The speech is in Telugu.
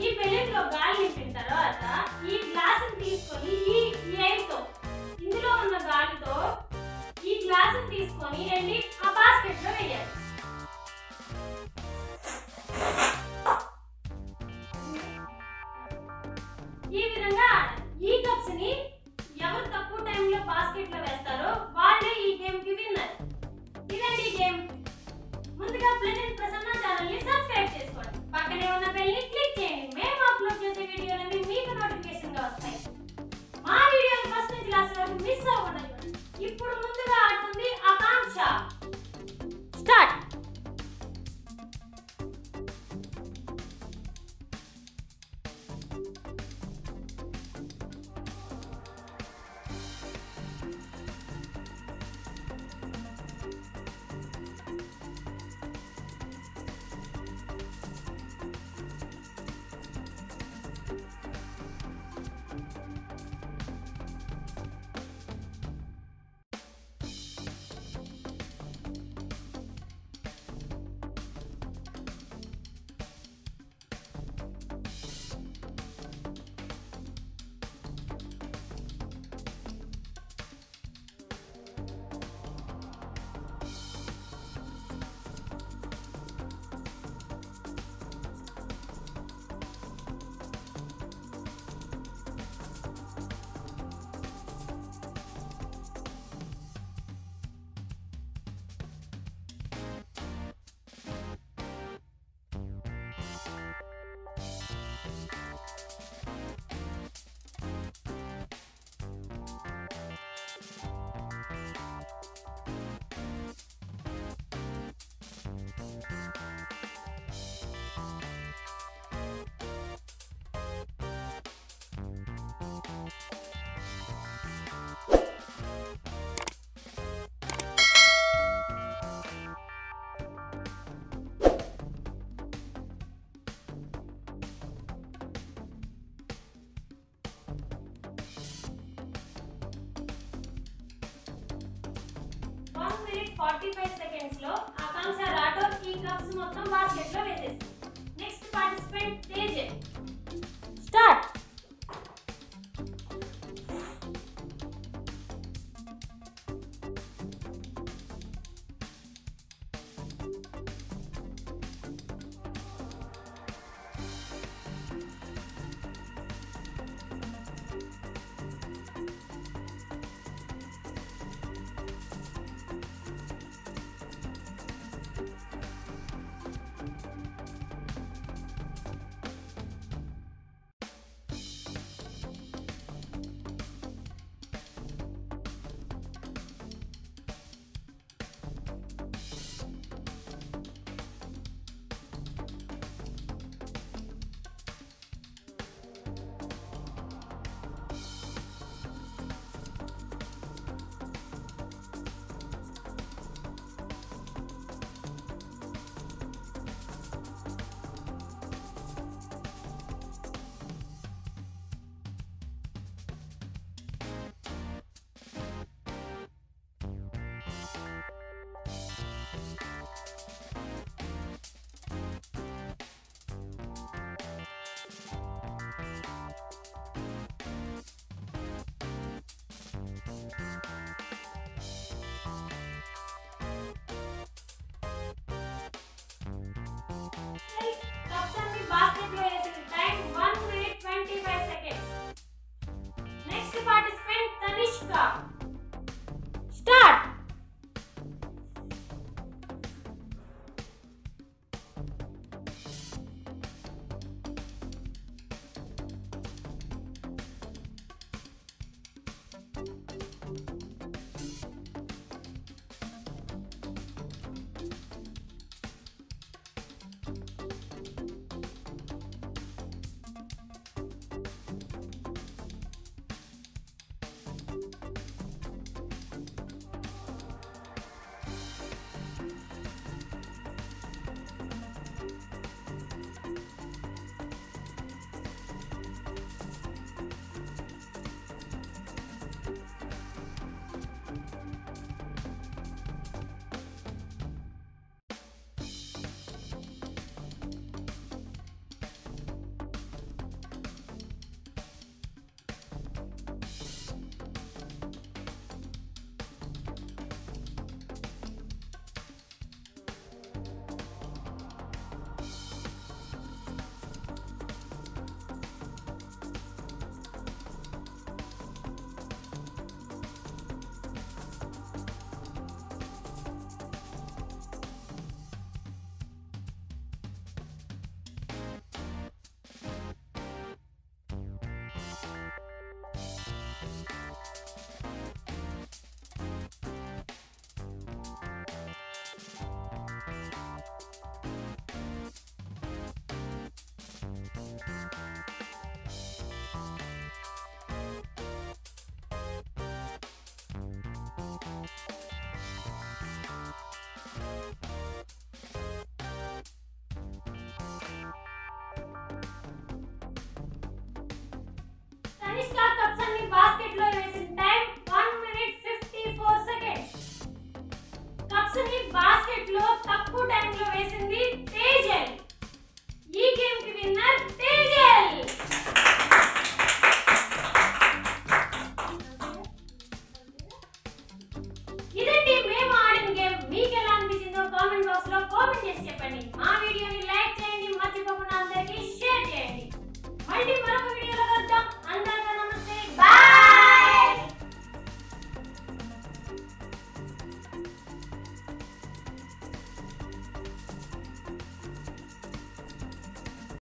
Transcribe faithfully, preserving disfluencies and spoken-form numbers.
ఈ బెలూన్లో గాలి నింపిన తర్వాత ఈ గ్లాసుని తీసుకొని ఈ ఎయిర్తో ఇందులో ఉన్న గాలితో ఈ గ్లాసుని తీసుకొని వెళ్ళి ఆ బాస్కెట్లో వేయాలి. ఈ విధంగా ఈ కప్స్ ని ఎవరు తక్కువ టైంలో బాస్కెట్లో వేస్తారో వాళ్ళే ఈ గేమ్ కి విన్నర్. ఇదండి గేమ్. ముందుగా ప్లెజెంట్ ప్రసన్న ఛానల్ ని సబ్స్క్రైబ్ చేసుకోండి. పక్కనే ఉన్న బెల్ ని క్లిక్ చేయండి. మేము అప్లోడ్ చేసే వీడియోలన్నీ మీకు నోటిఫికేషన్ గా వస్తాయి. మా వీడియోని ఫస్ట్ నుంచి లాస్ట్ వరకు మిస్ అవ్వకుండా చూడండి. ఇప్పుడు ముందుగా ఆడుతుంది Akanksha. Start. Forty five seconds లో ఆకాంక్ష రాఠోడ్ ఈ కప్స్